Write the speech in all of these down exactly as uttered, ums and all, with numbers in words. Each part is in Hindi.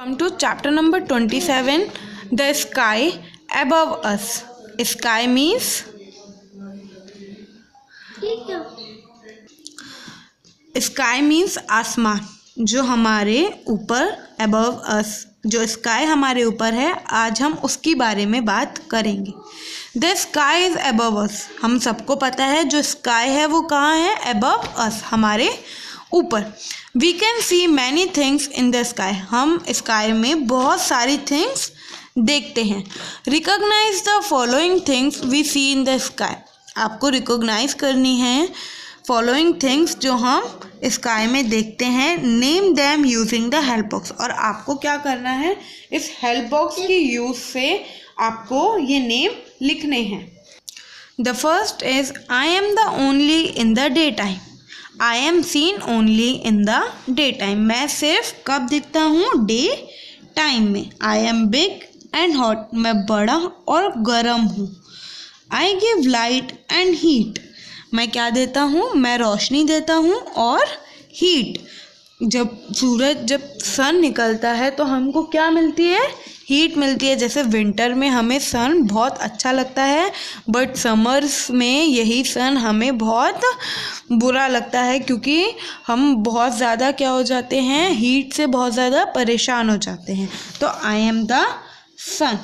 Come to chapter number twenty-seven, the sky above us. Sky means sky means आसमान जो हमारे ऊपर above us, जो स्काई हमारे ऊपर है, आज हम उसकी बारे में बात करेंगे। The sky is above us, हम सबको पता है जो स्काई है वो कहाँ है, above us, हमारे ऊपर। We can see many things in the sky, हम स्काई में बहुत सारी थिंग्स देखते हैं। Recognise the following things we see in the sky, आपको रिकॉग्नाइज करनी है फॉलोइंग थिंग्स जो हम स्काई में देखते हैं। Name them using the help box, और आपको क्या करना है, इस हेल्प बॉक्स की यूज से आपको ये नेम लिखने हैं। The first is I am the only in the day time, I am seen only in the day time, मैं सिर्फ कब दिखता हूँ, डे टाइम में। I am big and hot, मैं बड़ा और गर्म हूँ। I give light and heat, मैं क्या देता हूँ, मैं रोशनी देता हूँ और हीट। जब सूरज जब सन निकलता है तो हमको क्या मिलती है, हीट मिलती है। जैसे विंटर में हमें सन बहुत अच्छा लगता है, बट समर्स में यही सन हमें बहुत बुरा लगता है, क्योंकि हम बहुत ज़्यादा क्या हो जाते हैं, हीट से बहुत ज़्यादा परेशान हो जाते हैं। तो I am the sun.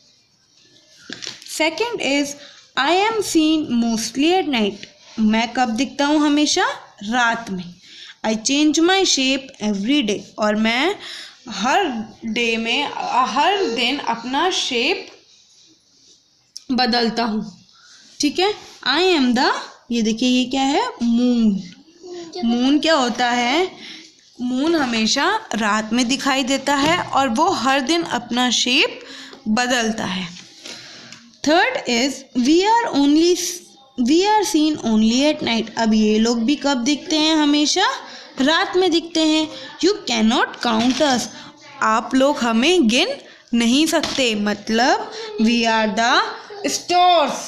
Second is I am seen mostly at night, मैं कब दिखता हूँ, हमेशा रात में। I change my shape every day, और मैं हर डे में हर दिन अपना शेप बदलता हूँ, ठीक है। आई एम द, ये देखिए ये क्या है, मून। मून क्या होता है, मून हमेशा रात में दिखाई देता है और वो हर दिन अपना शेप बदलता है। Third is we are only we are seen only at night, अब ये लोग भी कब दिखते हैं, हमेशा रात में दिखते हैं। You can not count us, आप लोग हमें गिन नहीं सकते, मतलब we are the stars.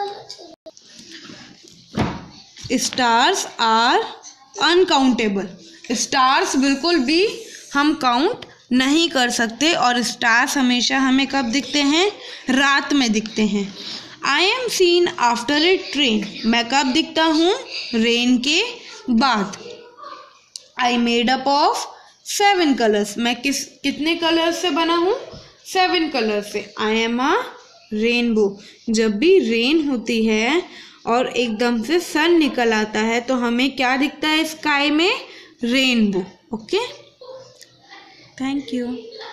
Stars are uncountable, stars बिल्कुल भी हम काउंट नहीं कर सकते, और स्टार्स हमेशा हमें कब दिखते हैं, रात में दिखते हैं। I am seen after a train, मैं कब दिखता हूँ, रेन के बाद। I made up of seven colours, मैं किस कितने कलर से बना हूँ, सेवन कलर से। आई एम अ रेनबो, जब भी रेन होती है और एकदम से सन निकल आता है तो हमें क्या दिखता है स्काई में, रेनबो। Okay, thank you.